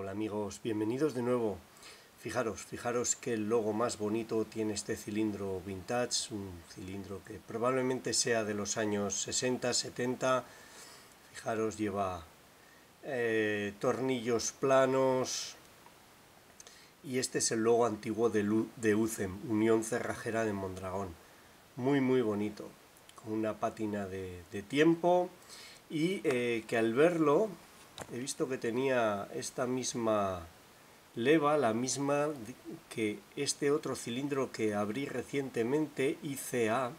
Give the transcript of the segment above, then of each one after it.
tal amigos? Bienvenidos de nuevo. Fijaros que el logo más bonito tiene este cilindro vintage, un cilindro que probablemente sea de los años 60, 70. Fijaros, lleva tornillos planos y este es el logo antiguo de UCEM, Unión Cerrajera de Mondragón. Muy bonito, con una pátina de tiempo y que al verlo he visto que tenía esta misma leva, la misma que este otro cilindro que abrí recientemente, ICA.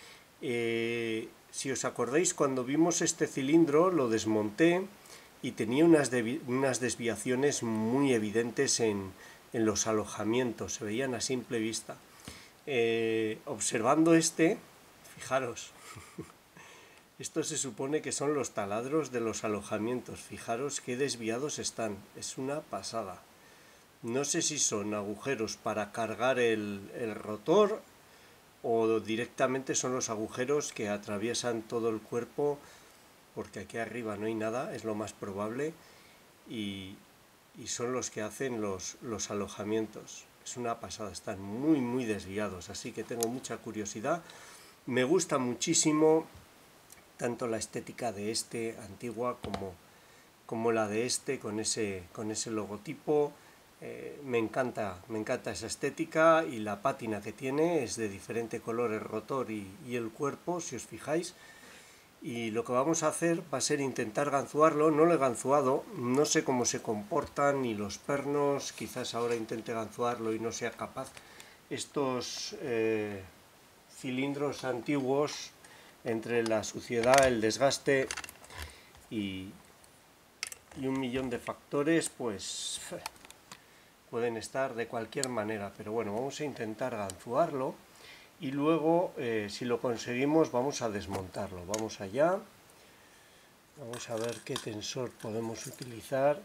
Si os acordáis, cuando vimos este cilindro lo desmonté y tenía unas desviaciones muy evidentes en los alojamientos, se veían a simple vista. Observando fijaros, esto se supone que son los taladros de los alojamientos. Fijaros qué desviados están, es una pasada. No sé si son agujeros para cargar el rotor o directamente son los agujeros que atraviesan todo el cuerpo, porque aquí arriba no hay nada, es lo más probable, y son los que hacen los alojamientos. Es una pasada, están muy desviados, así que tengo mucha curiosidad. Me gusta muchísimo tanto la estética de antigua como la de con ese logotipo. Me encanta esa estética, y la pátina que tiene es de diferente color, el rotor y el cuerpo, si os fijáis. Y lo que vamos a hacer va a ser intentar ganzuarlo. No lo he ganzuado, no sé cómo se comportan ni los pernos, quizás ahora intente ganzuarlo y no sea capaz. Estos cilindros antiguos, entre la suciedad, el desgaste y un millón de factores, pues pueden estar de cualquier manera. Pero bueno, vamos a intentar ganzuarlo y luego, si lo conseguimos, vamos a desmontarlo. Vamos allá. Vamos a ver qué tensor podemos utilizar.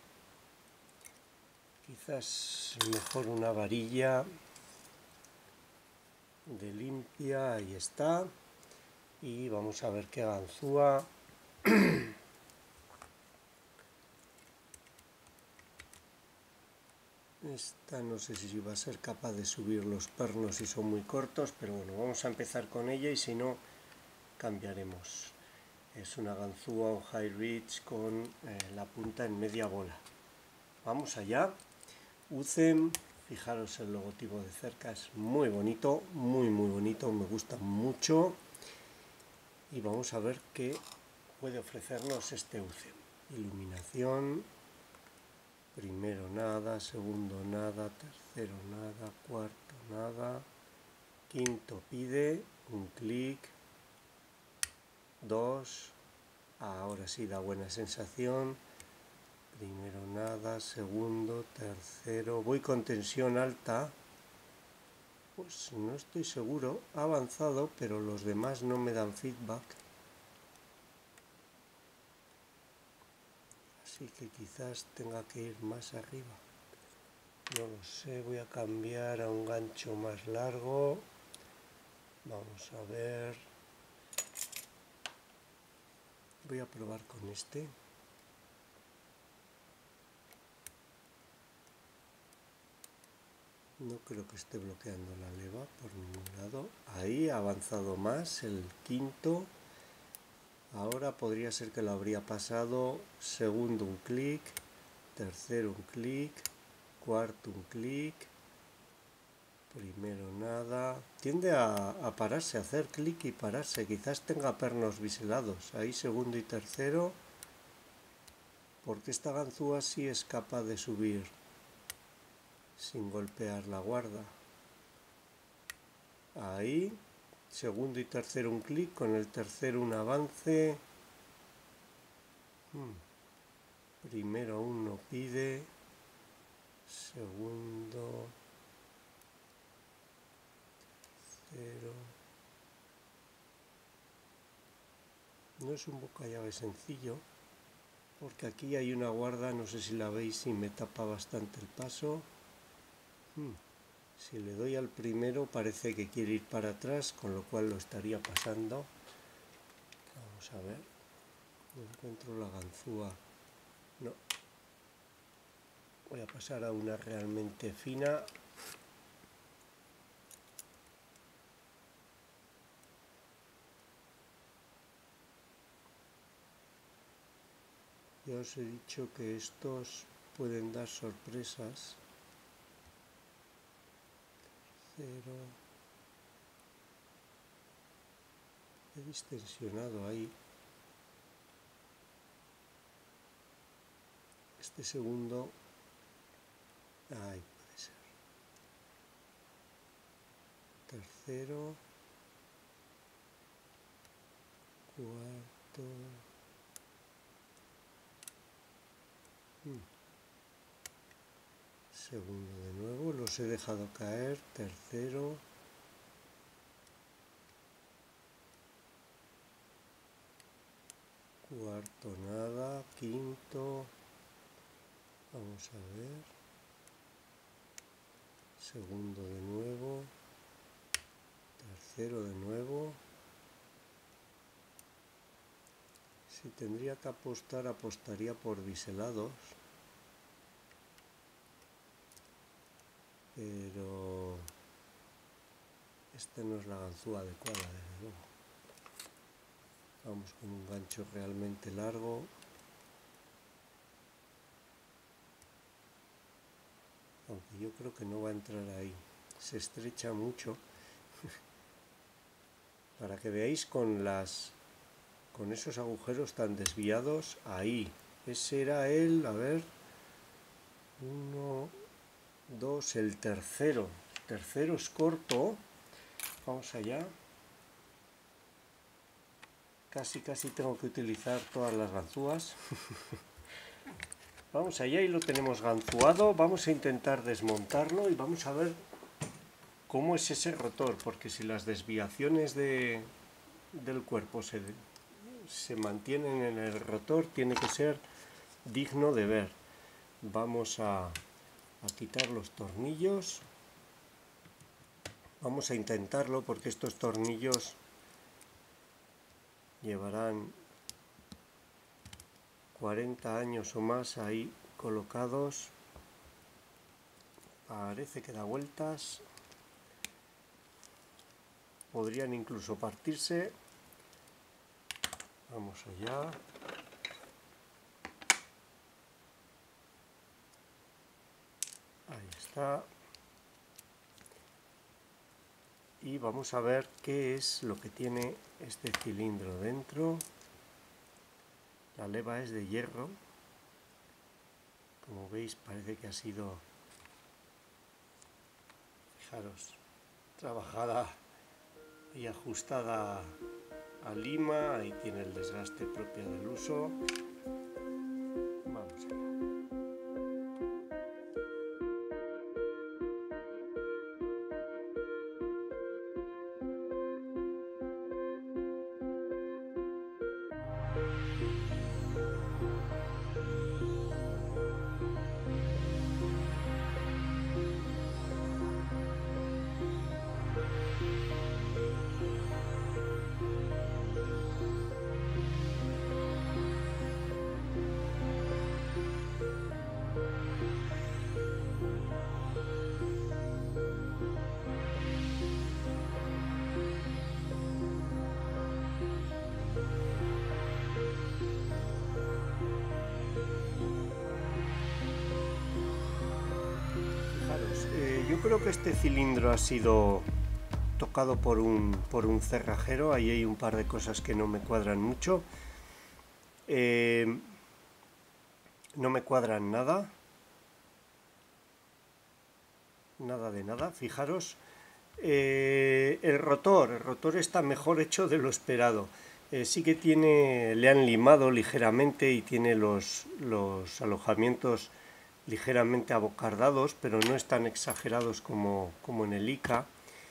Quizás mejor una varilla de limpia, ahí está. Y vamos a ver qué ganzúa. Esta no sé si va a ser capaz de subir los pernos si son muy cortos, pero bueno, vamos a empezar con ella y si no, cambiaremos. Es una ganzúa o high reach con la punta en media bola. Vamos allá. UCEM, fijaros el logotipo de cerca, es muy bonito, muy bonito, me gusta mucho. Y vamos a ver qué puede ofrecernos este UCEM. Iluminación, primero nada, segundo nada, tercero nada, cuarto nada, quinto pide un clic, 2, ahora sí da buena sensación, primero nada, segundo, tercero, voy con tensión alta, pues no estoy seguro, ha avanzado, pero los demás no me dan feedback. Así que quizás tenga que ir más arriba. No lo sé, voy a cambiar a un gancho más largo. Vamos a ver. Voy a probar con este. No creo que esté bloqueando la leva por ningún lado. Ahí ha avanzado más, el quinto. Ahora podría ser que lo habría pasado. Segundo un clic, tercero un clic, cuarto un clic, primero nada. Tiende a pararse, a hacer clic y pararse. Quizás tenga pernos biselados. Ahí segundo y tercero. Porque esta ganzúa sí es capaz de subir sin golpear la guarda. Ahí, segundo y tercero un clic, con el tercero un avance. Primero uno pide, segundo, tercero. No es un bocallave sencillo, porque aquí hay una guarda, no sé si la veis, y me tapa bastante el paso. Si le doy al primero parece que quiere ir para atrás, con lo cual lo estaría pasando. Vamos a ver. No encuentro la ganzúa. No. Voy a pasar a una realmente fina. Ya os he dicho que estos pueden dar sorpresas. Cero. He distensionado ahí. Este segundo. Ahí puede ser. Tercero. Cuarto. Segundo de nuevo, los he dejado caer. Tercero. Cuarto nada. Quinto. Vamos a ver. Segundo de nuevo. Tercero de nuevo. Si tendría que apostar, apostaría por biselados. Pero esta no es la ganzúa adecuada, desde luego. Vamos con un gancho realmente largo. Aunque yo creo que no va a entrar ahí. Se estrecha mucho. Para que veáis con esos agujeros tan desviados, ahí. Ese era el, a ver, 1, 2, el tercero. El tercero es corto. Vamos allá. Casi tengo que utilizar todas las ganzúas. Vamos allá y lo tenemos ganzuado. Vamos a intentar desmontarlo y vamos a ver cómo es ese rotor, porque si las desviaciones del cuerpo se mantienen en el rotor, tiene que ser digno de ver. Vamos a quitar los tornillos. Vamos a intentarlo porque estos tornillos llevarán 40 años o más ahí colocados. Parece que da vueltas. Podrían incluso partirse. Vamos allá. Ahí está. Y vamos a ver qué es lo que tiene este cilindro dentro. La leva es de hierro. Como veis, parece que ha sido, fijaros, trabajada y ajustada a lima. Ahí tiene el desgaste propio del uso. Vamos allá. Yo creo que este cilindro ha sido tocado por un cerrajero. Ahí hay un par de cosas que no me cuadran mucho. No me cuadran nada. Nada de nada. Fijaros. El rotor está mejor hecho de lo esperado. Sí que le han limado ligeramente y tiene los alojamientos ligeramente abocardados, pero no están exagerados como en el ICA.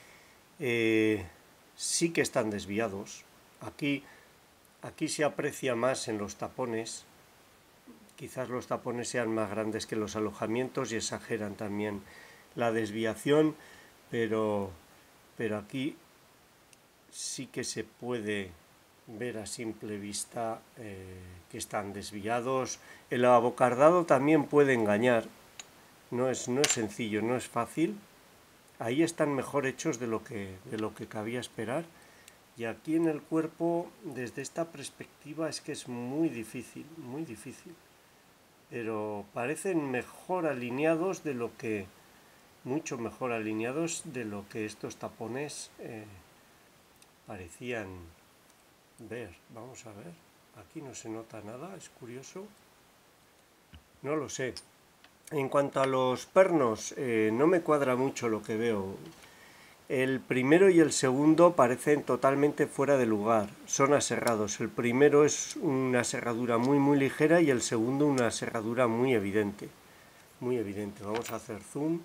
Sí que están desviados. Aquí se aprecia más en los tapones. Quizás los tapones sean más grandes que los alojamientos y exageran también la desviación, pero aquí sí que se puede ver a simple vista que están desviados. El abocardado también puede engañar, no es sencillo, no es fácil. Ahí están mejor hechos de lo que cabía esperar. Y aquí en el cuerpo, desde esta perspectiva, es que es muy difícil, muy difícil. Pero parecen mejor alineados de lo que, mucho mejor alineados de lo que estos tapones parecían ver. Vamos a ver, aquí no se nota nada, es curioso. No lo sé. En cuanto a los pernos, no me cuadra mucho lo que veo. El primero y el segundo parecen totalmente fuera de lugar, son aserrados. El primero es una aserradura muy ligera y el segundo una aserradura muy evidente. Muy evidente. Vamos a hacer zoom.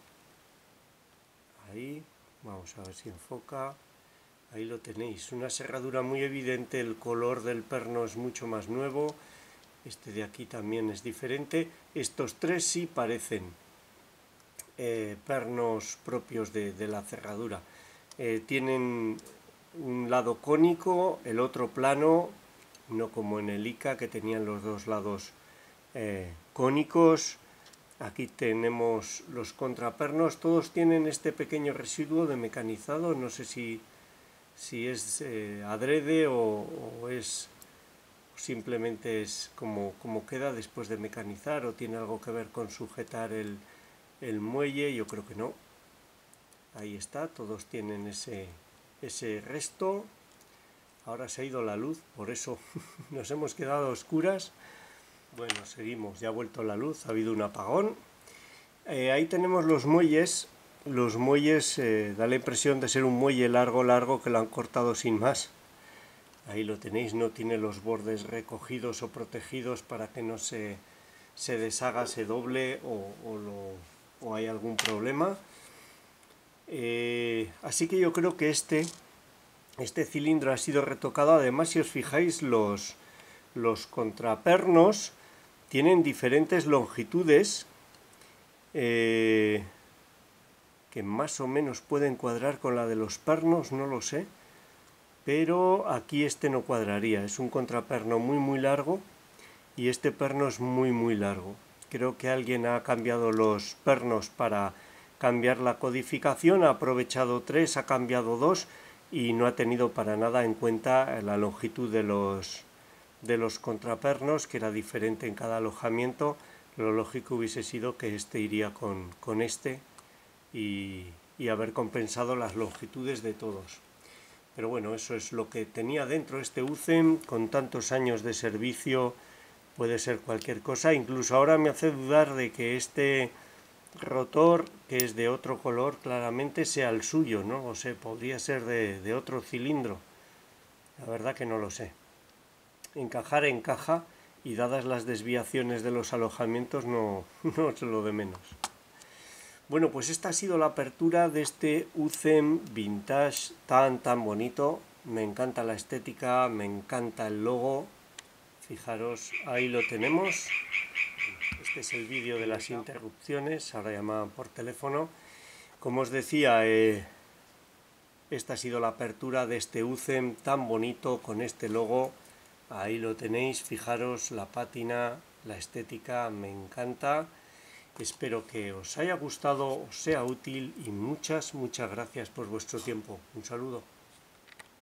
Ahí, vamos a ver si enfoca. Ahí lo tenéis, una aserradura muy evidente, el color del perno es mucho más nuevo. Este de aquí también es diferente. Estos tres sí parecen pernos propios de la cerradura. Tienen un lado cónico, el otro plano, no como en el ICA que tenían los dos lados cónicos. Aquí tenemos los contrapernos, todos tienen este pequeño residuo de mecanizado, no sé si es adrede o es simplemente es como queda después de mecanizar, o tiene algo que ver con sujetar el muelle. Yo creo que no. Ahí está, todos tienen ese resto. Ahora se ha ido la luz, por eso nos hemos quedado a oscuras. Bueno, seguimos, ya ha vuelto la luz, ha habido un apagón. Ahí tenemos los muelles. Los muelles da la impresión de ser un muelle largo que lo han cortado sin más. Ahí lo tenéis, no tiene los bordes recogidos o protegidos para que no se deshaga, se doble o hay algún problema. Así que yo creo que este cilindro ha sido retocado. Además, si os fijáis, los contrapernos tienen diferentes longitudes que más o menos pueden cuadrar con la de los pernos, no lo sé. Pero aquí este no cuadraría, es un contraperno muy largo y este perno es muy largo. Creo que alguien ha cambiado los pernos para cambiar la codificación, ha aprovechado 3, ha cambiado 2 y no ha tenido para nada en cuenta la longitud de los contrapernos, que era diferente en cada alojamiento. Lo lógico hubiese sido que este iría con este y haber compensado las longitudes de todos. Pero bueno, eso es lo que tenía dentro este UCEM, con tantos años de servicio, puede ser cualquier cosa. Incluso ahora me hace dudar de que este rotor, que es de otro color, claramente sea el suyo, ¿no? O sea, podría ser de otro cilindro. La verdad que no lo sé. Encajar encaja y dadas las desviaciones de los alojamientos no es lo de menos. Bueno, pues esta ha sido la apertura de este UCEM Vintage tan bonito. Me encanta la estética, me encanta el logo. Fijaros, ahí lo tenemos. Este es el vídeo de las interrupciones, ahora llamaban por teléfono. Como os decía, esta ha sido la apertura de este UCEM tan bonito con este logo. Ahí lo tenéis, fijaros la pátina, la estética, me encanta. Espero que os haya gustado, os sea útil y muchas gracias por vuestro tiempo. Un saludo.